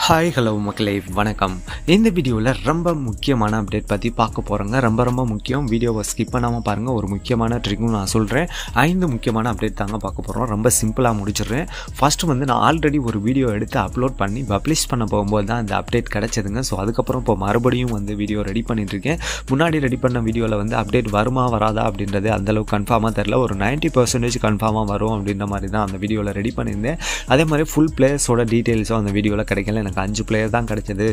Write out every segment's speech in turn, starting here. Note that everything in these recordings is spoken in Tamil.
ஹாய் ஹலோ மக்களே வணக்கம். இந்த வீடியோவில் ரொம்ப முக்கியமான அப்டேட் பற்றி பார்க்க போகிறோங்க. ரொம்ப முக்கியம். வீடியோவை ஸ்கிப் பண்ணாமல் பாருங்கள். ஒரு முக்கியமான ட்ரிக்கும் நான் சொல்கிறேன். 5 முக்கியமான அப்டேட் தாங்க பார்க்க போகிறோம். ரொம்ப சிம்பிளாக முடிச்சிடுறேன். ஃபஸ்ட்டு நான் ஆல்ரெடி ஒரு வீடியோ எடுத்து அப்லோட் பண்ணி பப்ளிஷ் பண்ண போகும்போது தான் இந்த அப்டேட் கிடச்சதுங்க. ஸோ அதுக்கப்புறம் இப்போ மறுபடியும் வீடியோ ரெடி பண்ணிட்டுருக்கேன். முன்னாடி ரெடி பண்ண வீடியோவில் அப்டேட் வருமா வராதா அப்படின்றது அந்தளவுக்கு கன்ஃபார்மாக தெரில. ஒரு 90% கன்ஃபார்மாக வரும் அப்படின்ற மாதிரி தான் அந்த வீடியோவில் ரெடி பண்ணியிருந்தேன். அதே மாதிரி ஃபுல் பிளேயர்ஸோட டீட்டெயில்ஸும் அந்த வீடியோவில் கிடைக்கல. எனக்கு 5 பிளேயர் தான் கிடைச்சது.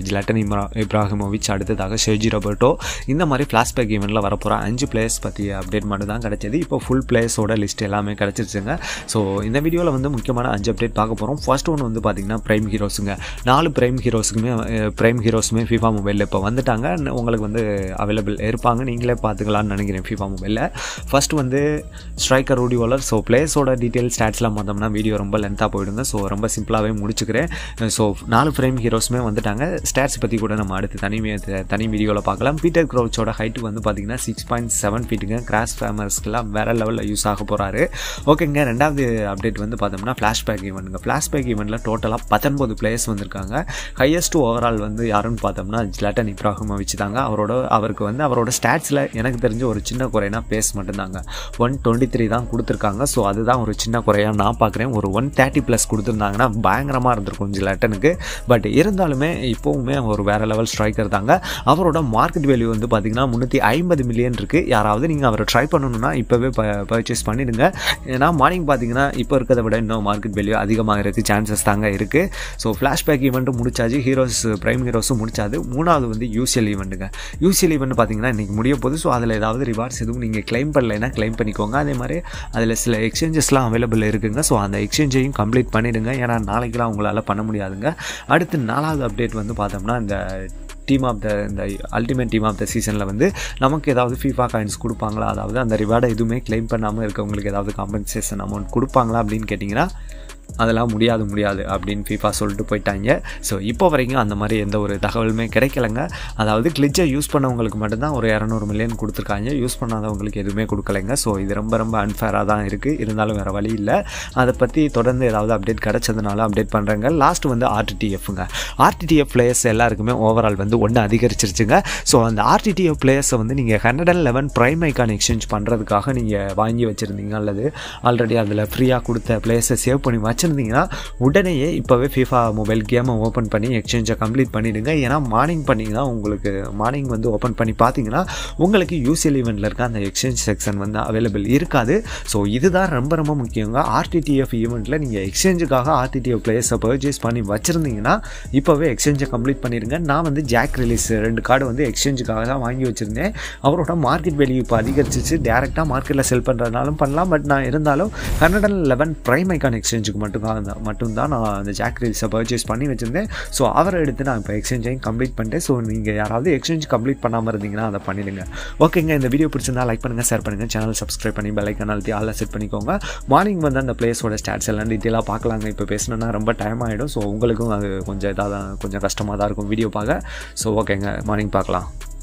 𝐓𝐡𝐢𝐬 அடுத்ததாக 𝐂𝐨𝐬𝐲𝐫𝐢𝐿 இந்த மாதிரி ஃப்ளாஷ்பேக் ஈவெண்ட்டில் வரப்போகிற 5 பிளேயர்ஸ் பற்றிய அப்டேட் மட்டும் தான் கிடைச்சது. இப்போ ஃபுல் பிளேயர்ஸோட லிஸ்ட் எல்லாமே கிடச்சிருச்சுங்க. ஸோ இந்த வீடியோவில் முக்கியமான 5 அப்டேட் பார்க்க போகிறோம். ஃபர்ஸ்ட் ஒன்று பார்த்தீங்கன்னா பிரைம் ஹீரோஸுங்க. 4 பிரைம் ஹீரோஸுமே FIFA மொபைலில் இப்போ வந்துட்டாங்க. உங்களுக்கு அவைலபிள் இருப்பாங்க. நீங்களே பார்த்துக்கலான்னு நினைக்கிறேன் FIFA மொபைலில். First striker Rudi Voller. So பிளேயர்ஸோட டீட்டெயில் ஸ்டாட்ஸ்லாம் பார்த்தோம்னா வீடியோ ரொம்ப லென்த்தாக போயிடுங்க. ஸோ ரொம்ப சிம்பிளாகவே முடிச்சுக்கிறேன். ஸோ 4 ஃப்ரேம் ஹீரோஸுமே வந்துட்டாங்க. ஸ்டாட்ஸ் பற்றி கூட நம்ம அடுத்து தனி வீடியோவில் பார்க்கலாம். பீட்டர் க்ரௌச்சோட ஹைட்டு பார்த்தீங்கன்னா 6.7 ஃபீட்டுங்க. கிராஸ் ஃபேமர்ஸ்க்கெல்லாம் வேறு லெவலில் யூஸ் ஆக போகிறாரு. ஓகேங்க. ரெண்டாவது அப்டேட் பார்த்தோம்னா ஃப்ளாஷ்பேக் ஈவெண்ட்டுங்க. ஃப்ளாஷ்பேக் ஈவெண்ட்டில் டோட்டலாக 19 பிளேயர்ஸ் வந்திருக்காங்க. ஹையஸ்ட் ஓவரால் யாருன்னு பார்த்தோம்னா 𝐓𝐡𝐢𝐬 தாங்க. அவருக்கு அவரோட ஸ்டாட்ஸில் எனக்கு தெரிஞ்ச ஒரு சின்ன குறைனா பேஸ் மட்டும்தாங்க. 123 தான் கொடுத்துருக்காங்க. ஸோ அதுதான் ஒரு சின்ன குறையாக நான் பார்க்குறேன். ஒரு 130+ கொடுத்துருந்தாங்கன்னா பயங்கரமாக இருந்திருக்கும் 𝐓𝐡𝐢𝐬. பட் இருந்தாலுமே இப்போவுமே ஒரு வேறு லெவல் ஸ்ட்ரைக்கர் தாங்க. அவரோட மார்க்கெட் வேல்யூ பார்த்தீங்கன்னா 350 மில்லியன் இருக்குது. யாராவது நீங்கள் அவரை ட்ரை பண்ணணுன்னா இப்போவே பர்ச்சேஸ் பண்ணிடுங்க. ஏன்னா மார்னிங் பார்த்தீங்கன்னா இப்போ இருக்கிறத விட இன்னும் மார்க்கெட் வேல்யூ அதிகமாக இருக்குது சான்சஸ் தாங்க இருக்குது. ஸோ ஃப்ளாஷ்பேக் ஈவெண்ட்டும் முடிச்சாச்சு. பிரைம் ஹீரோஸும் முடிச்சாது. மூணாவது யூசிஎல் ஈவெண்ட்டுங்க. யூசிஎல் ஈவெண்ட் பார்த்தீங்கன்னா இன்றைக்கி முடிய போகுது. ஸோ அதில் ஏதாவது ரிவார்ட்ஸ் எதுவும் நீங்கள் கிளைம் பண்ணலைன்னா கிளைம் பண்ணிக்கோங்க. அதே மாதிரி அதில் சில எக்ஸ்சேஞ்சஸ்லாம் அவைலபிள் இருக்குங்க. ஸோ அந்த எக்ஸ்சேஞ்சையும் கம்ப்ளீட் பண்ணிவிடுங்க. ஏன்னா நாளைக்கெலாம் உங்களால் பண்ண முடியாதுங்க. அடுத்து 4வது அப்டேட் பார்த்தோம்னா இந்த அல்டிமேட் டீம் ஆஃப் த சீசனில் நமக்கு ஏதாவது FIFA காயின்ஸ் கொடுப்பாங்களா, அதாவது அந்த ரிவார்டை எதுவுமே கிளைம் பண்ணாமல் இருக்கவங்களுக்கு ஏதாவது காம்பன்சேஷன் அமௌண்ட் கொடுப்பாங்களா அப்படின்னு கேட்டிங்கன்னா அதெல்லாம் முடியாது அப்படின்னு FIFA சொல்லிட்டு போயிட்டாங்க. ஸோ இப்போ வரைக்கும் அந்த மாதிரி எந்த ஒரு தகவலுமே கிடைக்கலங்க. அதாவது கிளிட்சை யூஸ் பண்ணவங்களுக்கு மட்டும்தான் ஒரு 200 மில்லியன் கொடுத்துருக்காங்க. யூஸ் பண்ணாதவங்களுக்கு எதுவுமே கொடுக்கலைங்க. ஸோ இது ரொம்ப அன்ஃபேராக தான் இருக்குது. இருந்தாலும் வேறு வழி இல்லை. அதை பற்றி தொடர்ந்து ஏதாவது அப்டேட் கிடச்சதுனால அப்டேட் பண்ணுறாங்க. லாஸ்ட் RTTFங்க. RTTF பிளேயர்ஸ் எல்லாருக்குமே ஓவரால் 1 அதிகரிச்சிருச்சுங்க. ஸோ அந்த RTTF பிளேயர்ஸை நீங்கள் 111 பிரைம் ஐக்கான் எக்ஸ்சேஞ்ச் பண்ணுறதுக்காக நீங்கள் வாங்கி வச்சுருந்தீங்க அல்லது ஆல்ரெடி அதில் ஃப்ரீயாக கொடுத்த பிளேயர்ஸை சேவ் பண்ணி வச்சுருந்தீங்கன்னா உடனேயே இப்போவே FIFA மொபைல் கேமை ஓப்பன் பண்ணி எக்ஸ்சேஞ்சை கம்ப்ளீட் பண்ணிவிடுங்க. ஏன்னா மார்னிங் பண்ணிங்கன்னா உங்களுக்கு மார்னிங் ஓப்பன் பண்ணி பார்த்தீங்கன்னா உங்களுக்கு யூசிஎல் ஈவெண்ட்டில் இருக்க அந்த எக்ஸ்சேஞ்ச் செக்ஷன் அவைலபிள் இருக்காது. ஸோ இதுதான் ரொம்ப முக்கியங்க. RTTF ஈவெண்ட்டில் நீங்கள் எக்ஸ்சேஞ்சுக்காக RTTF பிளேயர்ஸை பர்ச்சேஸ் பண்ணி வச்சுருந்தீங்கன்னா இப்போவே எக்ஸ்சேஞ்சை கம்ப்ளீட் பண்ணிடுங்க. நான் ஜாக் ரிலீஸ் 2 கார்டு எக்ஸ்சேஞ்சுக்காக தான் வாங்கி வச்சுருந்தேன். அவரோட மார்க்கெட் வேல்யூ இப்போ அதிகரிச்சிச்சு. டேரெக்டாக மார்க்கெட்டில் செல் பண்ணுறதுனாலும் பண்ணலாம். பட் நான் இருந்தாலும் 111 பிரைம் ஐக்கான் எக்ஸ்சேஞ்சுக்கு மட்டும்தான் நான் அந்த ஜாக் ரிலீஸை பர்ச்சேஸ் பண்ணி வச்சுருந்தேன். ஸோ அவரை எடுத்து நான் இப்போ எக்ஸ்சேஞ்சையும் கம்ப்ளீட் பண்ணிட்டேன். ஸோ நீங்கள் யாராவது எக்ஸ்சேஞ்ச் கம்ப்ளீட் பண்ணாமல் இருந்தீங்கன்னா அதை பண்ணிடுங்க. ஓகேங்க. இந்த வீடியோ பிடிச்சிருந்தா லைக் பண்ணுங்கள், ஷேர் பண்ணுங்கள், சேனல் சப்ஸ்கிரைப் பண்ணி பெல் ஐக்கான் அழுத்தி ஆல்ல செட் பண்ணிக்கோங்க. மார்னிங் அந்த பிளேஸோட ஸ்டாட்ஸ் எல்லாம் டீட்டெயிலாக பார்க்கலாங்க. இப்போ பேசணுன்னா ரொம்ப டைம் ஆகிடும். ஸோ உங்களுக்கும் அது கொஞ்சம் கஷ்டமாக தான் இருக்கும் வீடியோ பார்க்க. ஸோ ஓகேங்க, மார்னிங் பார்க்கலாம்.